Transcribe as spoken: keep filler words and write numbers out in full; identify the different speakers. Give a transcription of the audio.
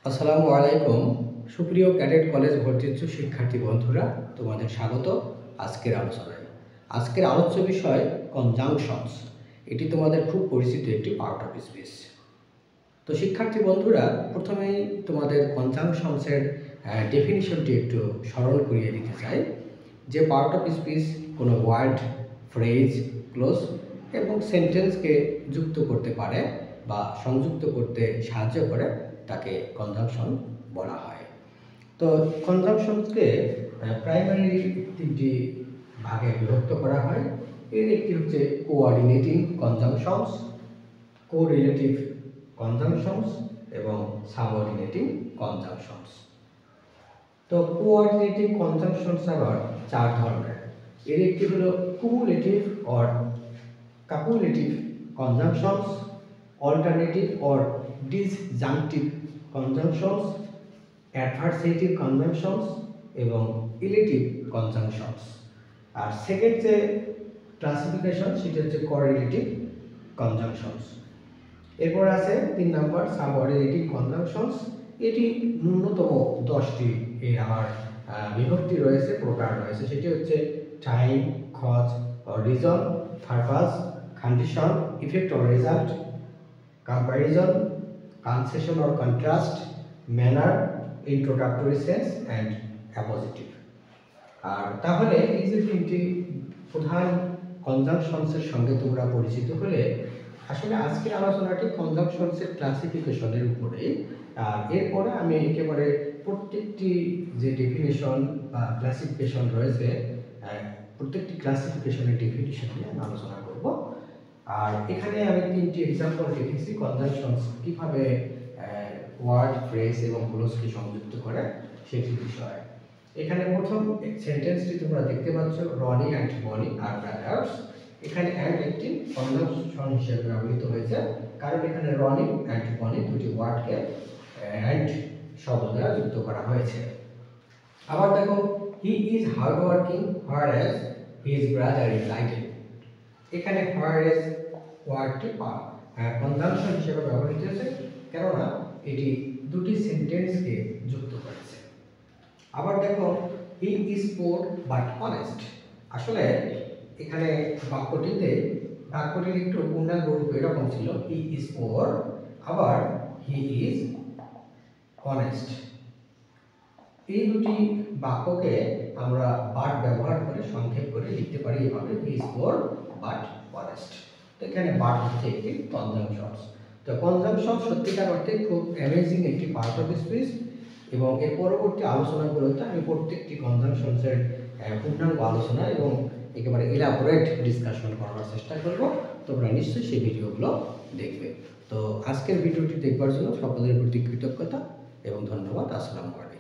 Speaker 1: আসসালামু আলাইকুম। সুপ্রিয় ক্যাডেট কলেজ ভর্তিচ্ছু শিক্ষার্থী বন্ধুরা, তোমাদের স্বাগত আজকের আলোচনায়। আজকের আলোচ্য বিষয় কনজাংশনস। এটি তোমাদের খুব পরিচিত একটি পার্ট অফ স্পিচ। তো শিক্ষার্থী বন্ধুরা, প্রথমেই তোমাদের কনজাংশনসের ডেফিনিশনটি একটু স্মরণ করিয়ে দিতে চাই। যে পার্ট অফ স্পিচ কোনো ওয়ার্ড, ফ্রেজ, ক্লোজ এবং সেন্টেন্সকে যুক্ত করতে পারে বা সংযুক্ত করতে সাহায্য করে, তাকে কনজাংশন বলা হয়। তো কনজাংশনকে প্রাইমারি তিনটি ভাগে বিভক্ত করা হয়। এর একটি হচ্ছে কোঅর্ডিনেটিং কনজাংশনস, কোরিলেটিভ কনজাংশনস এবং সাবঅর্ডিনেটিং কনজাংশনস। তো কোঅর্ডিনেটিং কনজাংশনস আবার চার ধরনের। এর একটি হলো cumulative or copulative conjunctions, alternative or disjunctive conjunctions, adversative conjunctions এবং ইলেটিভ কনজাংশনস। আর সেকেন্ড যে ক্লাসিফিকেশন সেটা হচ্ছে কোরিলেটিভ কনজাংশনস। এরপর আছে তিন নম্বর সাবঅর্ডিনেটিভ কনজাংশনস। এটি ন্যূনতম দশটি এর আমার বিভক্তি রয়েছে, প্রকার রয়েছে। সেটি হচ্ছে time, cause or reason, purpose, condition, effect or result, comparison, concession or contrast, manner, introductory sense and appositive. আর তাহলে এই যে তিনটি প্রধান কনজাংশনসের সঙ্গে তোমরা পরিচিত হলে, আসলে আজকের আলোচনাটি কনজাংশনসের ক্লাসিফিকেশনের উপরে। আর এরপরে আমি একেবারে প্রত্যেকটি যে ডেফিনেশন বা ক্লাসিফিকেশন রয়েছে, প্রত্যেকটি ক্লাসিফিকেশনের ডেফিনেশন নিয়ে আমি আলোচনা করব। আর এখানে আমি তিনটি এক্সাম্পল লিখেছি কনজাংশনস কিভাবে ওয়ার্ড, ফ্রেজ এবং ক্লোজকে সংযুক্ত করে সেটি বিষয়। এখানে প্রথম সেন্টেন্সটি তোমরা দেখতে পাচ্ছ, Rony and Bony are brothers. এখানে অ্যান্ড একটি কনজাংশন হিসেবে ব্যবহৃত হয়েছে, কারণ এখানে রনি অ্যান্ড বনি দুটি ওয়ার্ডকে অ্যান্ড শব্দ দ্বারা যুক্ত করা হয়েছে। আবার দেখো, he is hard working whereas his brother is idle. এখানে হোয়ারএজ ওয়ার্ডটি কনজাংশন হিসেবে ব্যবহৃত হয়েছে, কেননা এটি দুটি সেন্টেন্সকে যুক্ত করেছে। আবার দেখো, he is poor but honest. আসলে এখানে বাক্যটিতে বাক্যটির একটু পূর্ণাঙ্গ রূপ এরকম ছিল, হি ইজ পোর, আবার হি ইজ অনেস্ট। এই দুটি বাক্যকে আমরা বাট ব্যবহার করে সংক্ষেপ করে লিখতে পারি এভাবে, he is poor but honest. তো এখানে বাট হচ্ছে একটি কনজাংশনস। তো কনজাংশন সত্যিকার অর্থে খুব অ্যামেজিং একটি পার্ট অফ স্পিচ, এবং এর পরবর্তী আলোচনাগুলোতে আমি প্রত্যেকটি কনজাংশনসের পূর্ণাঙ্গ আলোচনা এবং একেবারে ইলাবোরেট ডিসকাশন করার চেষ্টা করব। তোমরা নিশ্চয়ই সেই ভিডিওগুলো দেখবে। তো আজকের ভিডিওটি দেখবার জন্য সকলের প্রতি কৃতজ্ঞতা এবং ধন্যবাদ। আসসালামু আলাইকুম।